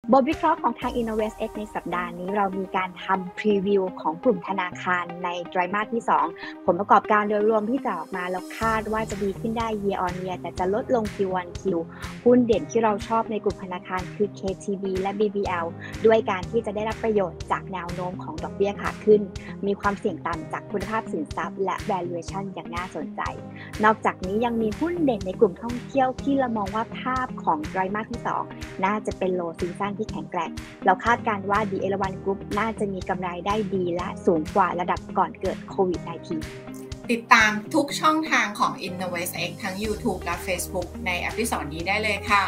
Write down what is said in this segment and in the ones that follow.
บทวิเคราะห์ของทาง InnovestX ในสัปดาห์นี้เรามีการทำพรีวิวของกลุ่มธนาคารในไตรมาสที่2ผลประกอบการโดยรวมที่จะออกมาแล้วคาดว่าจะดีขึ้นได้ year on year แต่จะลดลง Q1Q หุ้นเด่นที่เราชอบในกลุ่มธนาคารคือ KTB และ BBL ด้วยการที่จะได้รับประโยชน์จากแนวโน้มของดอกเบี้ยขาขึ้นมีความเสี่ยงต่ำจากคุณภาพสินทรัพย์และ valuation อย่างน่าสนใจนอกจากนี้ยังมีหุ้นเด่นในกลุ่มท่องเที่ยวที่เรามองว่าภาพของไตรมาสที่2น่าจะเป็น low season ที่แข็งแกร่งเราคาดการณ์ว่า The Elawan Group น่าจะมีกำไรได้ดีและสูงกว่าระดับก่อนเกิดโควิด -19 ติดตามทุกช่องทางของ InnovestX ทั้ง YouTube และ Facebook ในเอพิโซดนี้ได้เลยค่ะ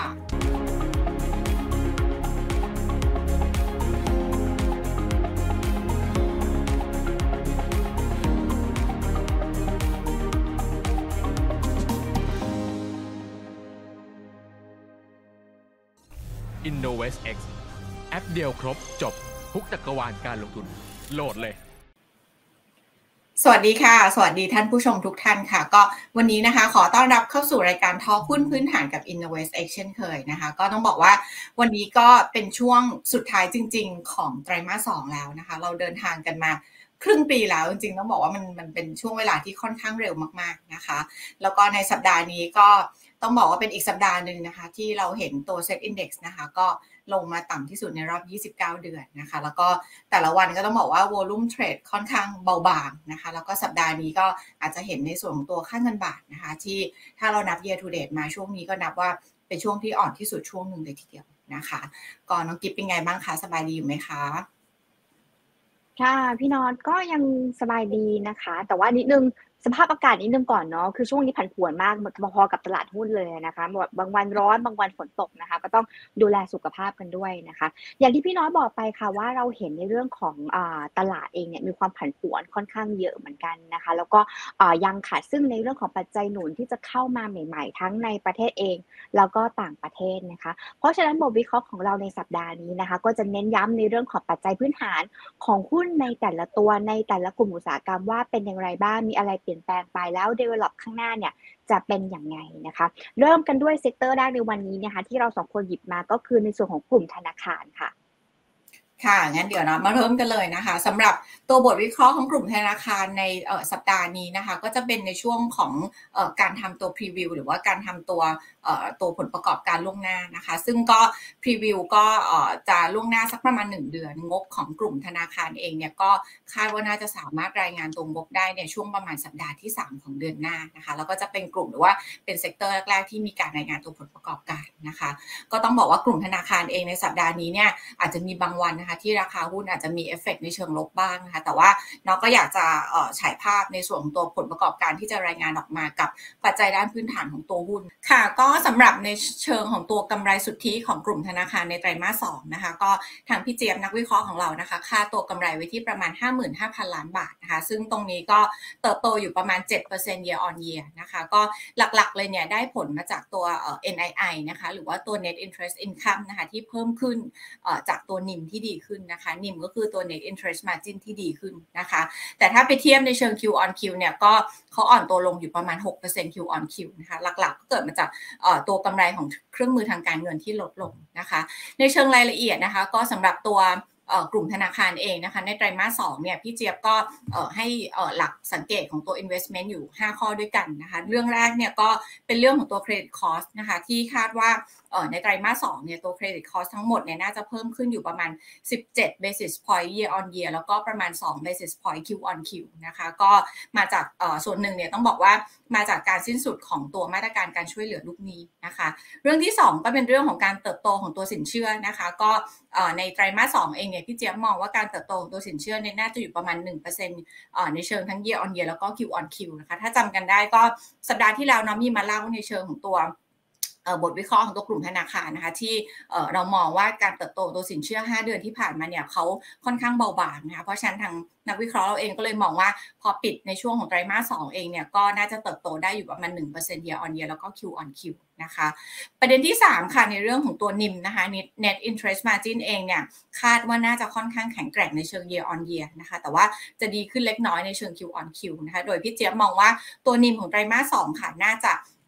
InnovestX แอปเดียวครบจบทุกจักรวาลการลงทุนโหลดเลยสวัสดีค่ะสวัสดีท่านผู้ชมทุกท่านค่ะก็วันนี้นะคะขอต้อนรับเข้าสู่รายการทอล์คหุ้นพื้นฐานกับ InnovestX เช่นเคยนะคะก็ต้องบอกว่าวันนี้ก็เป็นช่วงสุดท้ายจริงๆของไตรมาส2แล้วนะคะเราเดินทางกันมาครึ่งปีแล้วจริงๆต้องบอกว่ามันเป็นช่วงเวลาที่ค่อนข้างเร็วมากๆนะคะแล้วก็ในสัปดาห์นี้ก็ต้องบอกว่าเป็นอีกสัปดาห์นึงนะคะที่เราเห็นตัว Set Index นะคะก็ลงมาต่ำที่สุดในรอบ29เดือนนะคะแล้วก็แต่ละวันก็ต้องบอกว่า volume trade ค่อนข้างเบาบางนะคะแล้วก็สัปดาห์นี้ก็อาจจะเห็นในส่วนของตัวค่าเงินบาทนะคะที่ถ้าเรานับ year to date มาช่วงนี้ก็นับว่าเป็นช่วงที่อ่อนที่สุดช่วงหนึ่งเลยทีเดียวนะคะก่อนน้องกิ๊บเป็นไงบ้างคะสบายดีอยู่ไหมคะค่ะพี่น็อตก็ยังสบายดีนะคะแต่ว่านิดนึงสภาพอากาศนิดนึงก่อนเนาะคือช่วงนี้ผันผวนมากพอๆกับตลาดหุ้นเลยนะคะบางวันร้อนบางวันฝนตกนะคะก็ต้องดูแลสุขภาพกันด้วยนะคะอย่างที่พี่น้อยบอกไปค่ะว่าเราเห็นในเรื่องของตลาดเองเนี่ยมีความผันผวนค่อนข้างเยอะเหมือนกันนะคะแล้วก็ยังค่ะซึ่งในเรื่องของปัจจัยหนุนที่จะเข้ามาใหม่ๆทั้งในประเทศเองแล้วก็ต่างประเทศนะคะเพราะฉะนั้นบทวิเคราะห์ของเราในสัปดาห์นี้นะคะก็จะเน้นย้ำในเรื่องของปัจจัยพื้นฐานของหุ้นในแต่ละตัวในแต่ละกลุ่มอุตสาหกรรมว่าเป็นอย่างไรบ้างมีอะไรเปลี่ยนแปลงไปแล้ว develop ข้างหน้าเนี่ยจะเป็นอย่างไงนะคะเริ่มกันด้วยเซกเตอร์แรกในวันนี้นะคะที่เราสองคนหยิบมาก็คือในส่วนของกลุ่มธนาคารค่ะค่ะงั้นเดี๋ยวเรามาเริ่มกันเลยนะคะสำหรับตัวบทวิเคราะห์ของกลุ่มธนาคารในสัปดาห์นี้นะคะก็จะเป็นในช่วงของการทำตัวพรีวิวหรือว่าการทำตัวผลประกอบการล่วงหน้านะคะซึ่งก็พรีวิวก็จะล่วงหน้าสักประมาณ1เดือนงบของกลุ่มธนาคารเองเนี่ยก็คาดว่าน่าจะสามารถรายงานตัวงบได้ในช่วงประมาณสัปดาห์ที่3ของเดือนหน้านะคะแล้วก็จะเป็นกลุ่มหรือว่าเป็นเซกเตอร์แรกๆที่มีการรายงานตัวผลประกอบการนะคะก็ต้องบอกว่ากลุ่มธนาคารเองในสัปดาห์นี้เนี่ยอาจจะมีบางวันนะคะที่ราคาหุ้นอาจจะมีเอฟเฟกต์ในเชิงลบบ้างนะคะแต่ว่าน้องก็อยากจะฉายภาพในส่วนของตัวผลประกอบการที่จะรายงานออกมากับปัจจัยด้านพื้นฐานของตัวหุ้นค่ะก็สำหรับในเชิงของตัวกำไรสุทธิของกลุ่มธนาคารในไตรมาส2นะคะก็ทางพี่เจี๊ยบนักวิเคราะห์ของเรานะคะค่าตัวกำไรไว้ที่ประมาณ 55,000 ล้านบาทนะคะซึ่งตรงนี้ก็เติบโตอยู่ประมาณ 7% year on year นะคะก็หลักๆเลยเนี่ยได้ผลมาจากตัวNII นะคะหรือว่าตัว net interest income นะคะที่เพิ่มขึ้นจากตัว NIM ที่ดีขึ้นนะคะ NIM ก็คือตัว net interest margin ที่ดีขึ้นนะคะแต่ถ้าไปเทียบในเชิง Q on Q เนี่ยก็เขาอ่อนตัวลงอยู่ประมาณ 6% Q on Q นะคะหลักๆก็เกิดมาจากตัวกำไรของเครื่องมือทางการเงินที่ลดลงนะคะในเชิงรายละเอียดนะคะก็สำหรับตัวกลุ่มธนาคารเองนะคะในไตรมาส2เนี่ยพี่เจี๊ยบก็ให้หลักสังเกตของตัว investment อยู่5ข้อด้วยกันนะคะเรื่องแรกเนี่ยก็เป็นเรื่องของตัว credit cost นะคะที่คาดว่าในไตรมาส2เนี่ยตัว credit cost ทั้งหมดเนี่ยน่าจะเพิ่มขึ้นอยู่ประมาณ17 basis point year on year แล้วก็ประมาณ2 basis point Q on Q นะคะก็มาจากส่วนหนึ่งเนี่ยต้องบอกว่ามาจากการสิ้นสุดของตัวมาตรการการช่วยเหลือลูกหนี้นะคะเรื่องที่2ก็เป็นเรื่องของการเติบโตของตัวสินเชื่อนะคะก็ในไตรมาส2เองเนี่ยพี่เจี๊ยบมองว่าการเติบโตของตัวสินเชื่อเนี่ยน่าจะอยู่ประมาณ 1% ในเชิงทั้ง year on year แล้วก็ Q on Q นะคะถ้าจำกันได้ก็สัปดาห์ที่แล้วน้องมีมาเล่าในเชิงของตัวบทวิเคราะห์ของตัวกลุ่มธนาคารนะคะที่เรามองว่าการเติบโตตัวสินเชื่อ5เดือนที่ผ่านมาเนี่ยเขาค่อนข้างเบาบางนะคะเพราะฉะนั้นทางนักวิเคราะห์เราเองก็เลยมองว่าพอปิดในช่วงของไตรมาส2เองเนี่ยก็น่าจะเติบโตได้อยู่ประมาณ 1% year on year แล้วก็ Q on Q นะคะประเด็นที่3ค่ะในเรื่องของตัว NIM นะคะ net interest margin เองเนี่ยคาดว่าน่าจะค่อนข้างแข็งแกร่งในเชิง year on year นะคะแต่ว่าจะดีขึ้นเล็กน้อยในเชิง Q on Q นะคะโดยพี่เจี๊ยบมองว่าตัว NIM ของไตรมาส2ค่ะน่าจะ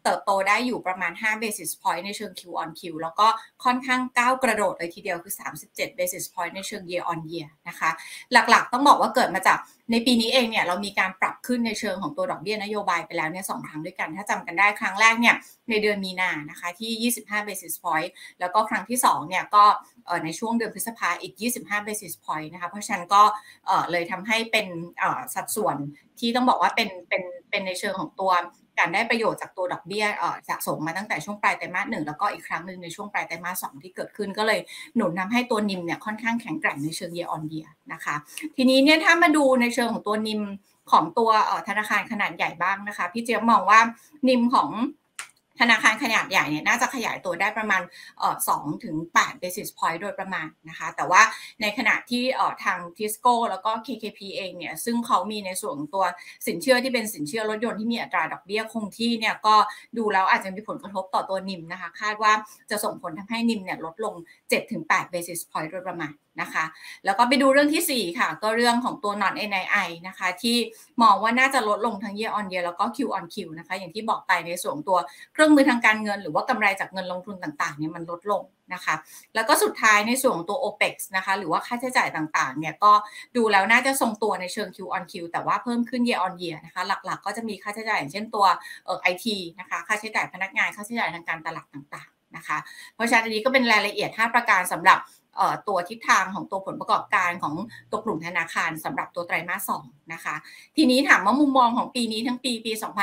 เติบโตได้อยู่ประมาณ5 basis point ในเชิง Q on Q แล้วก็ค่อนข้างก้าวกระโดดเลยทีเดียวคือ37 basis point ในเชิง year on year นะคะหลักๆต้องบอกว่าเกิดมาจากในปีนี้เองเนี่ยเรามีการปรับขึ้นในเชิงของตัวดอกเบี้ยนโยบายไปแล้วเนี่ย2ครั้งด้วยกันถ้าจำกันได้ครั้งแรกเนี่ยในเดือนมีนานะคะที่25 basis point แล้วก็ครั้งที่2เนี่ยก็ในช่วงเดือนพฤษภาอีก25 basis point นะคะเพราะฉะนั้นก็เลยทำให้เป็นสัดส่วนที่ต้องบอกว่าเป็นในเชิงของตัวการได้ประโยชน์จากตัวดอกเบี้ยสะสมมาตั้งแต่ช่วงปลายไตรมาส1แล้วก็อีกครั้งหนึ่งในช่วงปลายไตรมาส2ที่เกิดขึ้นก็เลยหนุนทำให้ตัวนิมเนี่ยค่อนข้างแข็งแกร่งในเชิง year on year นะคะทีนี้เนี่ยถ้ามาดูในเชิงของตัวนิมของตัวธนาคารขนาดใหญ่บ้างนะคะพี่เจี๊ยบมองว่านิมของธนาคารขนาดใหญ่เนี่ยน่าจะขยายตัวได้ประมาณ2 ถึง 8 basis point โดยประมาณนะคะแต่ว่าในขณะที่ทาง Tisco แล้วก็ KKP เองเนี่ยซึ่งเขามีในส่วนของตัวสินเชื่อที่เป็นสินเชื่อรถยนต์ที่มีอัตราดอกเบี้ยคงที่เนี่ยก็ดูแล้วอาจจะมีผลกระทบต่อตัวนิมนะคะคาดว่าจะส่งผลทำให้นิมเนี่ยลดลง 7-8 basis point โดยประมาณนะคะแล้วก็ไปดูเรื่องที่4ค่ะก็เรื่องของตัว non NII นะคะที่มองว่าน่าจะลดลงทั้ง year on year แล้วก็ Q on Q นะคะอย่างที่บอกไปในส่วนตัวเครื่องมือทางการเงินหรือว่ากำไรจากเงินลงทุนต่างๆเนี่ยมันลดลงนะคะแล้วก็สุดท้ายในส่วนของตัว OPEX นะคะหรือว่าค่าใช้จ่ายต่างๆเนี่ยก็ดูแล้วน่าจะทรงตัวในเชิง Q on Q แต่ว่าเพิ่มขึ้น year on year นะคะหลักๆก็จะมีค่าใช้จ่ายอย่างเช่นตัวIT นะคะค่าใช้จ่ายพนักงานค่าใช้จ่ายทางการตลาดต่างๆนะคะเพราะฉะนั้นอันนี้ก็เป็นรายละเอียด5ประการสำหรับตัวทิศทางของตัวผลประกอบการของตัวกลุ่มธนาคารสำหรับตัวไตรมาส2นะคะทีนี้ถามว่ามุมมองของปีนี้ทั้งปี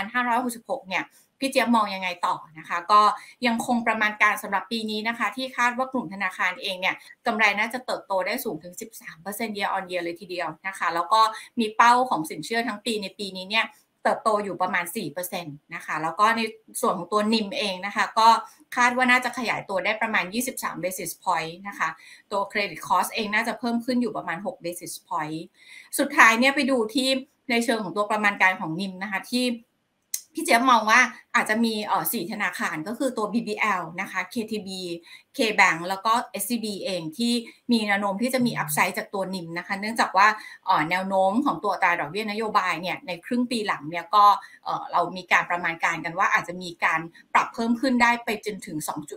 2566เนี่ยพี่เจี๊ยบมองยังไงต่อนะคะก็ยังคงประมาณการสำหรับปีนี้นะคะที่คาดว่ากลุ่มธนาคารเองเนี่ยกำไรน่าจะเติบโตได้สูงถึง 13% year on year เลยทีเดียวนะคะแล้วก็มีเป้าของสินเชื่อทั้งปีในปีนี้เนี่ยเติบโตอยู่ประมาณ 4% นะคะแล้วก็ในส่วนของตัว NIM เองนะคะก็คาดว่าน่าจะขยายตัวได้ประมาณ23 basis point นะคะตัว credit cost เองน่าจะเพิ่มขึ้นอยู่ประมาณ6 basis point สุดท้ายเนี่ยไปดูที่ในเชิงของตัวประมาณการของ NIM นะคะที่พี่เจี๊ยบมองว่าอาจจะมี4ธนาคารก็คือตัว BBL นะคะ KTB KBank แล้วก็ SCB เองที่มีแนวโน้มที่จะมีอัพไซด์จากตัวนิมนะคะเนื่องจากว่าแนวโน้มของตัวอัตราดอกเบี้ยนโยบายเนี่ยในครึ่งปีหลังเนี่ยก็เรามีการประมาณการกันว่าอาจจะมีการปรับเพิ่มขึ้นได้ไปจนถึง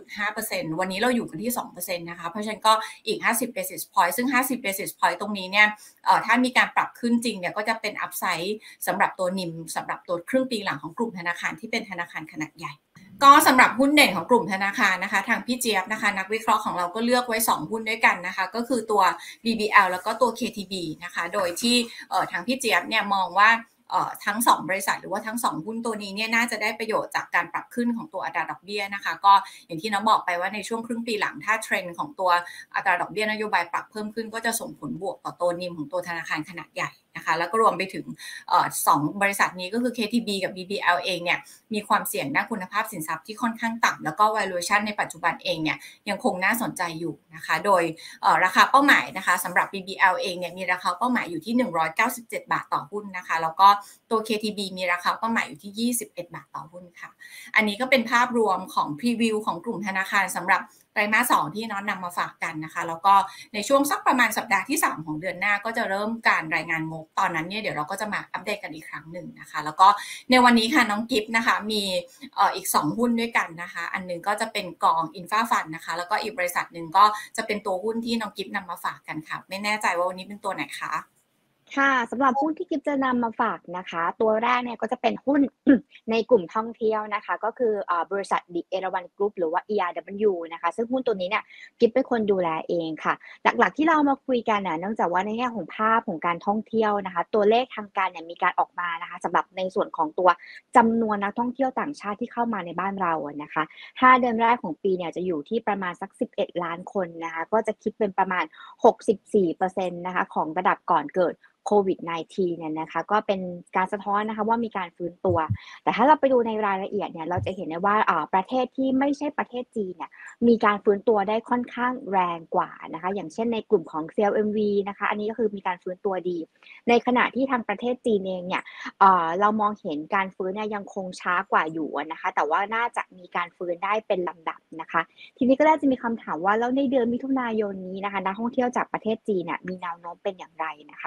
2.5% วันนี้เราอยู่กันที่ 2% นะคะเพราะฉะนั้นก็อีก50 basis point ซึ่ง50 basis point ตรงนี้เนี่ยถ้ามีการปรับขึ้นจริงเนี่ยก็จะเป็นอัพไซด์สำหรับตัวนิมสำหรับตัวครึ่งปีหลังของกลุ่มธนาคารที่เป็นธนาคารขนาดใหญ่ก็สำหรับหุ้นเด่นของกลุ่มธนาคารนะคะทางพี่เจี๊ยบนะคะนักวิเคราะห์ของเราก็เลือกไว้2หุ้นด้วยกันนะคะก็คือตัว BBL แล้วก็ตัว KTB นะคะโดยที่ทางพี่เจี๊ยบเนี่ยมองว่าทั้ง2บริษัทหรือว่าทั้ง2หุ้นตัวนี้เนี่ยน่าจะได้ประโยชน์จากการปรับขึ้นของตัวอัตราดอกเบี้ยนะคะก็อย่างที่น้องบอกไปว่าในช่วงครึ่งปีหลังถ้าเทรนด์ของตัวอัตราดอกเบี้ยนโยบายปรับเพิ่มขึ้นก็จะส่งผลบวกต่อตัวนิมของตัวธนาคารขนาดใหญ่นะคะแล้วก็รวมไปถึง2บริษัทนี้ก็คือ KTB กับ BBL เองเนี่ยมีความเสี่ยงด้านคุณภาพสินทรัพย์ที่ค่อนข้างต่ำแล้วก็ valuation ในปัจจุบันเองเนี่ยยังคงน่าสนใจอยู่นะคะโดยราคาเป้าหมายนะคะสำหรับ BBL เองเนี่ยมีราคาเป้าหมายอยู่ที่197 บาทต่อหุ้นนะคะแล้วก็ตัว KTB มีราคาเป้าหมายอยู่ที่21 บาทต่อหุ้นค่ะอันนี้ก็เป็นภาพรวมของพรีวิวของกลุ่มธนาคารสำหรับไตรมาส2ที่น้องนำมาฝากกันนะคะแล้วก็ในช่วงสักประมาณสัปดาห์ที่3ของเดือนหน้าก็จะเริ่มการรายงานงบตอนนั้นเนี่ยเดี๋ยวเราก็จะมาอัปเดตกันอีกครั้งหนึ่งนะคะแล้วก็ในวันนี้ค่ะน้องกิฟต์นะคะมีอีก2หุ้นด้วยกันนะคะอันนึงก็จะเป็นกอง Infra Fund นะคะแล้วก็อีกบริษัทนึงก็จะเป็นตัวหุ้นที่น้องกิฟต์นำมาฝากกันค่ะไม่แน่ใจว่าวันนี้เป็นตัวไหนคะค่ะสำหรับหุ้นที่กิฟจะนำมาฝากนะคะตัวแรกเนี่ยก็จะเป็นหุ้น ในกลุ่มท่องเที่ยวนะคะก็คือบริษัท The Erawan Group หรือว่า ERW นะคะซึ่งหุ้นตัวนี้เนี่ยกิฟเป็นคนดูแลเองค่ะหลักๆที่เรามาคุยกันเนื่องจากว่าในแง่ของภาพของการท่องเที่ยวนะคะตัวเลขทางการเนี่ยมีการออกมานะคะสำหรับในส่วนของตัวจำนวนนักท่องเที่ยวต่างชาติที่เข้ามาในบ้านเรานะคะ5 เดือนแรกของปีเนี่ยจะอยู่ที่ประมาณสัก11 ล้านคนนะคะก็จะคิดเป็นประมาณ 64% นะคะของระดับก่อนเกิดโควิด -19 เนี่ยนะคะก็เป็นการสะท้อนนะคะว่ามีการฟื้นตัวแต่ถ้าเราไปดูในรายละเอียดเนี่ยเราจะเห็นได้ว่าประเทศที่ไม่ใช่ประเทศจีนเนี่ยมีการฟื้นตัวได้ค่อนข้างแรงกว่านะคะอย่างเช่นในกลุ่มของ CLMV นะคะอันนี้ก็คือมีการฟื้นตัวดีในขณะที่ทางประเทศจีนเองเนี่ยเรามองเห็นการฟื้นเนี่ยยังคงช้ากว่าอยู่นะคะแต่ว่าน่าจะมีการฟื้นได้เป็นลำดับนะคะทีนี้ก็น่าจะมีคำถามว่าแล้วในเดือนมิถุนายนนี้นะคะนักท่องเที่ยวจากประเทศจีนเนี่ยมีแนวโน้มเป็นอย่างไรนะคะก็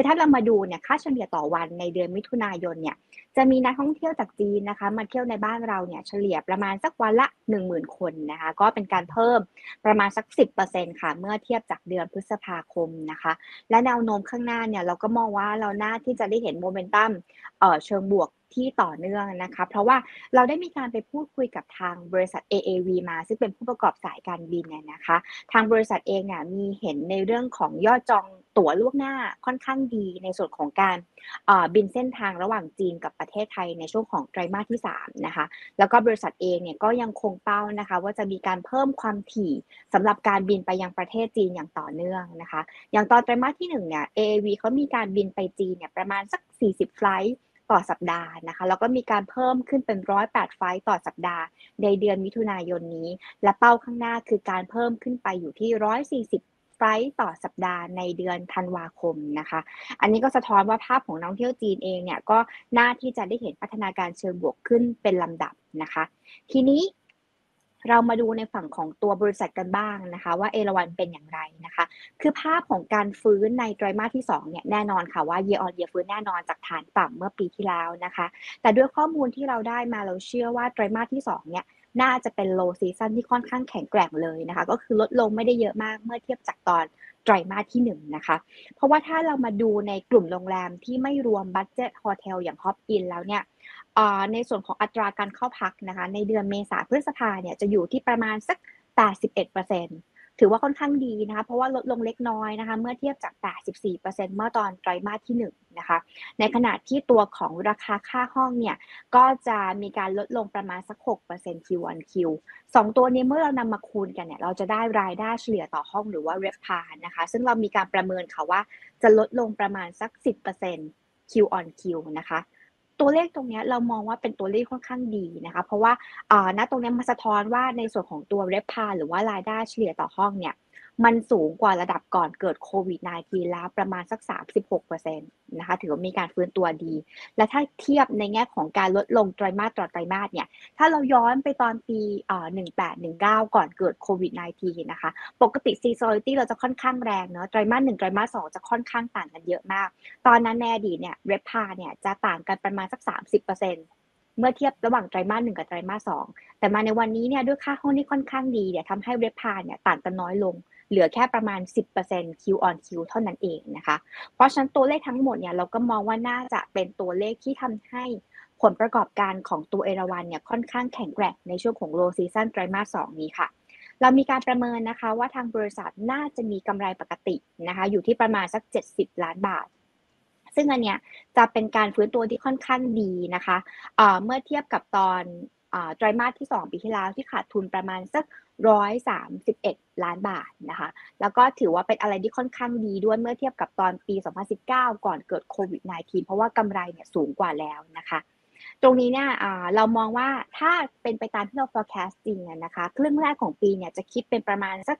คือถ้าเรามาดูเนี่ยค่าเฉลี่ยต่อวันในเดือนมิถุนายนเนี่ยจะมีนักท่องเที่ยวจากจีนนะคะมาเที่ยวในบ้านเราเนี่ยเฉลี่ยประมาณสักวันละ 10,000 คนนะคะก็เป็นการเพิ่มประมาณสัก 10% ค่ะเมื่อเทียบจากเดือนพฤษภาคมนะคะและแนวโน้มข้างหน้าเนี่ยเราก็มองว่าเราน่าที่จะได้เห็นโมเมนตัมเชิงบวกที่ต่อเนื่องนะคะเพราะว่าเราได้มีการไปพูดคุยกับทางบริษัท AAV มาซึ่งเป็นผู้ประกอบสายการบินเนี่ยนะคะทางบริษัทเองเนี่ยมีเห็นในเรื่องของยอดจองตั๋วล่วงหน้าค่อนข้างดีในส่วนของการบินเส้นทางระหว่างจีนกับประเทศไทยในช่วงของไตรมาสที่3นะคะแล้วก็บริษัทเองเนี่ยก็ยังคงเป้านะคะว่าจะมีการเพิ่มความถี่สำหรับการบินไปยังประเทศจีนอย่างต่อเนื่องนะคะอย่างตอนไตรมาสที่1เนี่ย AAV เขามีการบินไปจีนเนี่ยประมาณสัก40ไฟลท์ต่อสัปดาห์นะคะแล้วก็มีการเพิ่มขึ้นเป็น108ไฟลท์ต่อสัปดาห์ในเดือนมิถุนายนนี้และเป้าข้างหน้าคือการเพิ่มขึ้นไปอยู่ที่140ไฟลท์ต่อสัปดาห์ในเดือนธันวาคมนะคะอันนี้ก็สะท้อนว่าภาพของนักท่องเที่ยวจีนเองเนี่ยก็น่าที่จะได้เห็นพัฒนาการเชิงบวกขึ้นเป็นลำดับนะคะทีนี้เรามาดูในฝั่งของตัวบริษัทกันบ้างนะคะว่าเอราวัณเป็นอย่างไรนะคะคือภาพของการฟื้นในไตรมาสที่2เนี่ยแน่นอนค่ะว่า year on year ฟื้นแน่นอนจากฐานต่ำเมื่อปีที่แล้วนะคะแต่ด้วยข้อมูลที่เราได้มาเราเชื่อว่าไตรมาสที่2เนี่ยน่าจะเป็น low season ที่ค่อนข้างแข็งแกร่งเลยนะคะก็คือลดลงไม่ได้เยอะมากเมื่อเทียบจากตอนไตรมาสที่1นะคะเพราะว่าถ้าเรามาดูในกลุ่มโรงแรมที่ไม่รวม budget hotel อย่าง Hop In แล้วเนี่ยในส่วนของอัตราการเข้าพักนะคะในเดือนเมษาพฤษภาเนี่ยจะอยู่ที่ประมาณสัก 81%ถือว่าค่อนข้างดีนะคะเพราะว่าลดลงเล็กน้อยนะคะเมื่อเทียบจาก 84% เมื่อตอนไตรมาสที่1นะคะในขณะที่ตัวของราคาค่าห้องเนี่ยก็จะมีการลดลงประมาณสัก 6% Q on Q 2ตัวนี้เมื่อเรานำมาคูณกันเนี่ยเราจะได้รายได้เฉลี่ยต่อห้องหรือว่า RevPAR นะคะซึ่งเรามีการประเมินค่ะว่าจะลดลงประมาณสัก 10% Q on Q นะคะตัวเลขตรงนี้เรามองว่าเป็นตัวเลขค่อนข้างดีนะคะเพราะว่าณตรงนี้มันสะท้อนว่าในส่วนของตัว RevPAR หรือว่ารายได้เฉลี่ยต่อห้องเนี่ยมันสูงกว่าระดับก่อนเกิดโควิด -19 แล้วประมาณสัก 36% นะคะถือว่ามีการฟื้นตัวดีและถ้าเทียบในแง่ของการลดลงไตรมาสต่อไตรมาสเนี่ยถ้าเราย้อนไปตอนปี18-19ก่อนเกิดโควิด -19 นะคะปกติ seasonality เราจะค่อนข้างแรงเนาะไตรมาส1ไตรมาส2จะค่อนข้างต่างกันเยอะมากตอนนั้นในอดีตเนี่ย RevPAR เนี่ยจะต่างกันประมาณสัก 30%เมื่อเทียบระหว่างไตรมาส1กับไตรมาส2แต่มาในวันนี้เนี่ยด้วยค่าห้องที่ค่อนข้างดีเนี่ยทำให้ RevPAR เนี่ยต่างกันน้อยลงเหลือแค่ประมาณ 10% Q on Q เท่านั้นเองนะคะเพราะฉะนั้นตัวเลขทั้งหมดเนี่ยเราก็มองว่าน่าจะเป็นตัวเลขที่ทำให้ผลประกอบการของตัวเอราวัณเนี่ยค่อนข้างแข็งแกร่งในช่วงของ low season ไตรมาส2นี้ค่ะเรามีการประเมินนะคะว่าทางบริษัทน่าจะมีกำไรปกตินะคะอยู่ที่ประมาณสัก70ล้านบาทซึ่งอันเนี้ยจะเป็นการฟื้นตัวที่ค่อนข้างดีนะคะเมื่อเทียบกับตอนไตรมาสที่2ปีที่แล้วที่ขาดทุนประมาณสัก131ล้านบาทนะคะแล้วก็ถือว่าเป็นอะไรที่ค่อนข้างดีด้วยเมื่อเทียบกับตอนปี2019ก่อนเกิดโควิด -19 เพราะว่ากำไรเนี่ยสูงกว่าแล้วนะคะตรงนี้เนี่ยเรามองว่าถ้าเป็นไปตามที่เรา forecast จริงนะคะครึ่งแรกของปีเนี่ยจะคิดเป็นประมาณสัก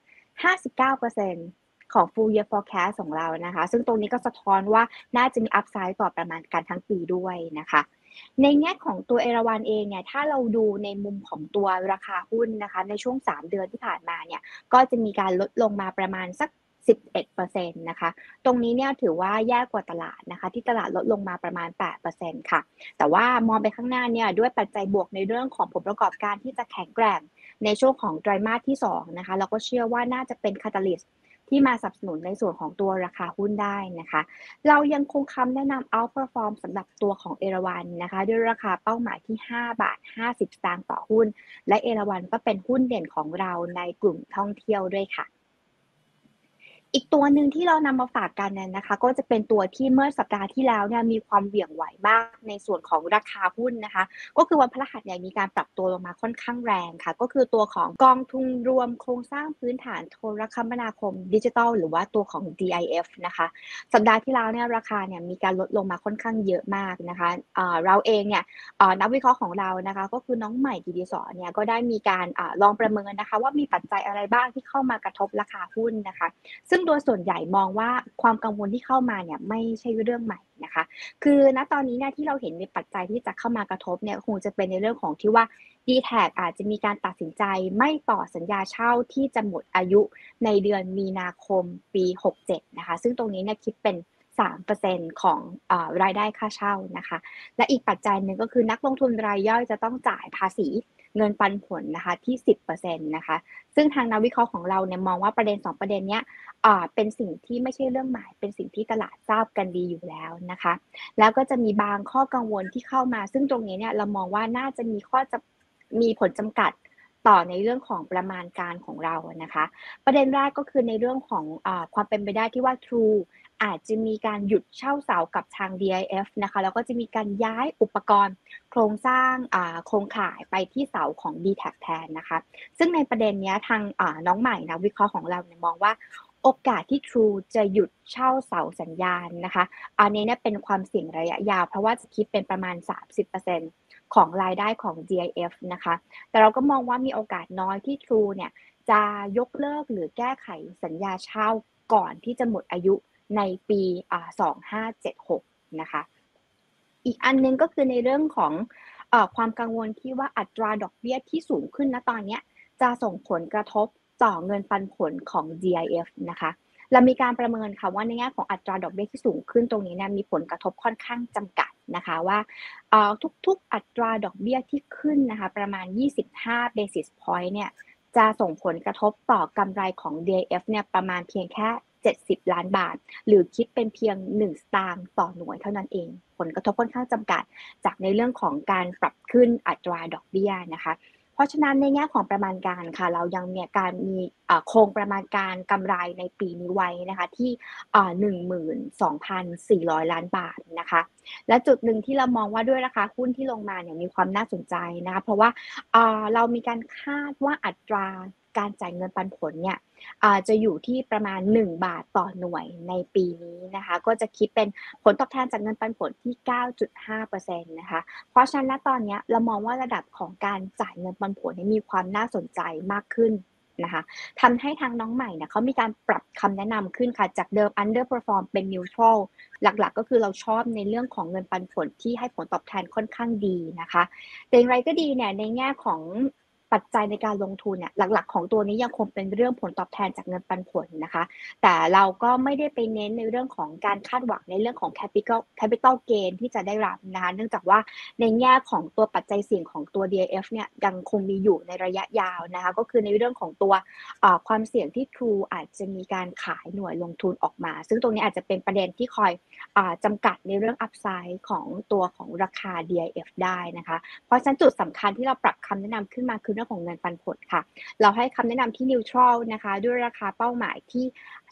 59% ของ full year forecast ของเรานะคะซึ่งตรงนี้ก็สะท้อนว่าน่าจะมี upside ต่อประมาณการทั้งปีด้วยนะคะในแง่ของตัวเอราวัณเองเนี่ยถ้าเราดูในมุมของตัวราคาหุ้นนะคะในช่วง3เดือนที่ผ่านมาเนี่ยก็จะมีการลดลงมาประมาณสัก 11% นะคะตรงนี้เนี่ยถือว่าแย่กว่าตลาดนะคะที่ตลาดลดลงมาประมาณ 8% ค่ะแต่ว่ามองไปข้างหน้าเนี่ยด้วยปัจจัยบวกในเรื่องของผลประกอบการที่จะแข็งแกร่งในช่วงของไตรมาสที่2นะคะเราก็เชื่อว่าน่าจะเป็น catalyst ที่มาสนับสนุนในส่วนของตัวราคาหุ้นได้นะคะเรายังคงคำแนะนำ outperform สำหรับตัวของเอราวัณนะคะด้วยราคาเป้าหมายที่5.50 สตางค์ต่อหุ้นและเอราวัณก็เป็นหุ้นเด่นของเราในกลุ่มท่องเที่ยวด้วยค่ะอีกตัวหนึ่งที่เรานำมาฝากกันเนี่ยนะคะก็จะเป็นตัวที่เมื่อสัปดาห์ที่แล้วเนี่ยมีความเหวี่ยงไหวมากในส่วนของราคาหุ้นนะคะก็คือวันพฤหัสเนี่ยมีการปรับตัวลงมาค่อนข้างแรงค่ะก็คือตัวของกองทุนรวมโครงสร้างพื้นฐานโทรคมนาคมดิจิทัลหรือว่าตัวของ DIF นะคะสัปดาห์ที่แล้วเนี่ยราคาเนี่ยมีการลดลงมาค่อนข้างเยอะมากนะคะเราเองเนี่ยนักวิเคราะห์ของเรานะคะก็คือน้องใหม่กิติศรเนี่ยก็ได้มีการลองประเมินนะคะว่ามีปัจจัยอะไรบ้างที่เข้ามากระทบราคาหุ้นนะคะซึ่งโดยส่วนใหญ่มองว่าความกังวลที่เข้ามาเนี่ยไม่ใช่เรื่องใหม่นะคะคือณตอนนี้เนี่ยที่เราเห็นในปัจจัยที่จะเข้ามากระทบเนี่ยคงจะเป็นในเรื่องของที่ว่า D-Tag อาจจะมีการตัดสินใจไม่ต่อสัญญาเช่าที่จะหมดอายุในเดือนมีนาคมปี67นะคะซึ่งตรงนี้เนี่ยคิดเป็น 3% ของรายได้ค่าเช่านะคะและอีกปัจจัยหนึ่งก็คือนักลงทุนรายย่อยจะต้องจ่ายภาษีเงินปันผลนะคะที่ 10% นะคะซึ่งทางนักวิเคราะห์ของเราเนี่ยมองว่าประเด็น2ประเด็นเนี้ยเป็นสิ่งที่ไม่ใช่เรื่องใหม่เป็นสิ่งที่ตลาดทราบกันดีอยู่แล้วนะคะแล้วก็จะมีบางข้อกังวลที่เข้ามาซึ่งตรงนี้เนี่ยเรามองว่าน่าจะมีผลจำกัดต่อในเรื่องของประมาณการของเรานะคะประเด็นแรกก็คือในเรื่องของความเป็นไปได้ที่ว่า True อาจจะมีการหยุดเช่าเสากับทาง DIF นะคะแล้วก็จะมีการย้ายอุปกรณ์โครงสร้างโครงข่ายไปที่เสาของ DTAC แทนนะคะซึ่งในประเด็นนี้ทางน้องใหม่นะวิเคราะห์ของเราเนี่ยมองว่าโอกาสที่ True จะหยุดเช่าเสาสัญญาณนะคะอันนี้เนี่ยเป็นความเสี่ยงระยะยาวเพราะว่าจะคิดเป็นประมาณ 30% ของรายได้ของ DIF นะคะแต่เราก็มองว่ามีโอกาสน้อยที่ True เนี่ยจะยกเลิกหรือแก้ไขสัญญาเช่าก่อนที่จะหมดอายุในปี2576นะคะอีกอันนึงก็คือในเรื่องของความกังวลที่ว่าอัตราดอกเบี้ยที่สูงขึ้นณตอนนี้จะส่งผลกระทบต่อเงินปันผลของ DIF นะคะเรามีการประเมินค่ะว่าในแง่ของอัตราดอกเบี้ยที่สูงขึ้นตรงนี้เนี่ยมีผลกระทบค่อนข้างจำกัดนะคะว่าทุกๆอัตราดอกเบี้ยที่ขึ้นนะคะประมาณ25 basis point เนี่ยจะส่งผลกระทบต่อกำไรของ DIF เนี่ยประมาณเพียงแค่70 ล้านบาทหรือคิดเป็นเพียง1 สตางค์ต่อหน่วยเท่านั้นเองผลกระทบค่อนข้างจำกัดจากในเรื่องของการปรับขึ้นอัตราดอกเบี้ยนะคะเพราะฉะนั้นในแง่ของประมาณการค่ะเรายังมีโครงประมาณการกำไรในปีนี้ไว้นะคะที่12,400 ล้านบาทนะคะและจุดหนึ่งที่เรามองว่าด้วยราคาหุ้นที่ลงมาเนี่ยมีความน่าสนใจนะคะเพราะว่าเรามีการคาดว่าอัตราการจ่ายเงินปันผลเนี่ยจะอยู่ที่ประมาณ1 บาทต่อหน่วยในปีนี้นะคะก็จะคิดเป็นผลตอบแทนจากเงินปันผลที่ 9.5% นะคะเพราะฉะนั้นตอนนี้เรามองว่าระดับของการจ่ายเงินปันผลมีความน่าสนใจมากขึ้นนะคะทำให้ทางน้องใหม่เนี่ยเขามีการปรับคำแนะนำขึ้นค่ะจากเดิม underperform เป็น neutral หลักๆก็คือเราชอบในเรื่องของเงินปันผลที่ให้ผลตอบแทนค่อนข้างดีนะคะแต่อย่างไรก็ดีเนี่ยในแง่ของปัจจัยในการลงทุนเนี่ยหลักๆของตัวนี้ยังคงเป็นเรื่องผลตอบแทนจากเงินปันผลนะคะแต่เราก็ไม่ได้ไปเน้นในเรื่องของการคาดหวังในเรื่องของ capital gain ที่จะได้รับนะคะเนื่องจากว่าในแง่ของตัวปัจจัยเสี่ยงของตัว DIF เนี่ยยังคงมีอยู่ในระยะยาวนะคะก็คือในเรื่องของตัวความเสี่ยงที่ True อาจจะมีการขายหน่วยลงทุนออกมาซึ่งตรงนี้อาจจะเป็นประเด็นที่คอยจำกัดในเรื่อง upside ของตัวของราคา DIF ได้นะคะเพราะฉะนั้นจุดสำคัญที่เราปรับคำแนะนำขึ้นมาคือเรื่องของเงินปันผลค่ะเราให้คำแนะนำที่ neutral นะคะด้วยราคาเป้าหมายที่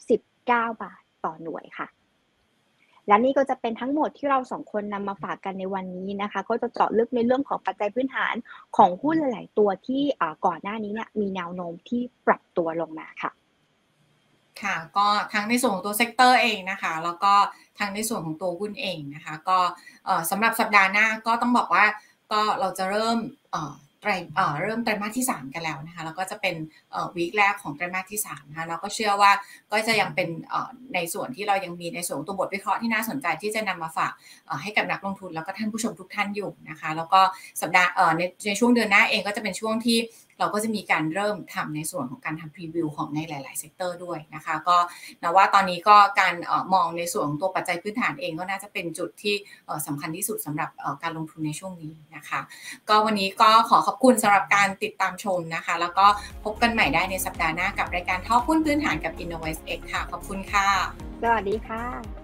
19 บาทต่อหน่วยค่ะและนี่ก็จะเป็นทั้งหมดที่เรา2คนนำมาฝากกันในวันนี้นะคะก็จะเจาะลึกในเรื่องของปัจจัยพื้นฐานของหุ้นหลายๆตัวที่ก่อนหน้านี้เนี่ยมีแนวโน้มที่ปรับตัวลงมาค่ะค่ะก็ทั้งในส่วนของตัวเซกเตอร์เองนะคะแล้วก็ทั้งในส่วนของตัวหุ้นเองนะคะก็สำหรับสัปดาห์หน้าก็ต้องบอกว่าก็เราจะเริ่มไตรมาสที่3กันแล้วนะคะแล้วก็จะเป็นวีคแรกของไตรมาสที่3นะคะเราก็เชื่อว่าก็จะยังเป็นในส่วนที่เรายังมีในส่วนตัวบทวิเคราะห์ที่น่าสนใจที่จะนำมาฝากให้กับนักลงทุนแล้วก็ท่านผู้ชมทุกท่านอยู่นะคะแล้วก็สัปดาห์ในช่วงเดือนหน้าเองก็จะเป็นช่วงที่เราก็จะมีการเริ่มทำในส่วนของการทำพรีวิวของในหลายๆเซกเตอร์ด้วยนะคะก็นะว่าตอนนี้ก็การมองในส่วนของตัวปัจจัยพื้นฐานเองก็น่าจะเป็นจุดที่สำคัญที่สุดสำหรับการลงทุนในช่วงนี้นะคะก็วันนี้ก็ขอบคุณสำหรับการติดตามชมนะคะแล้วก็พบกันใหม่ได้ในสัปดาห์หน้ากับรายการท่อหุ้นพื้นฐานกับ InnovestX ค่ะขอบคุณค่ะสวัสดีค่ะ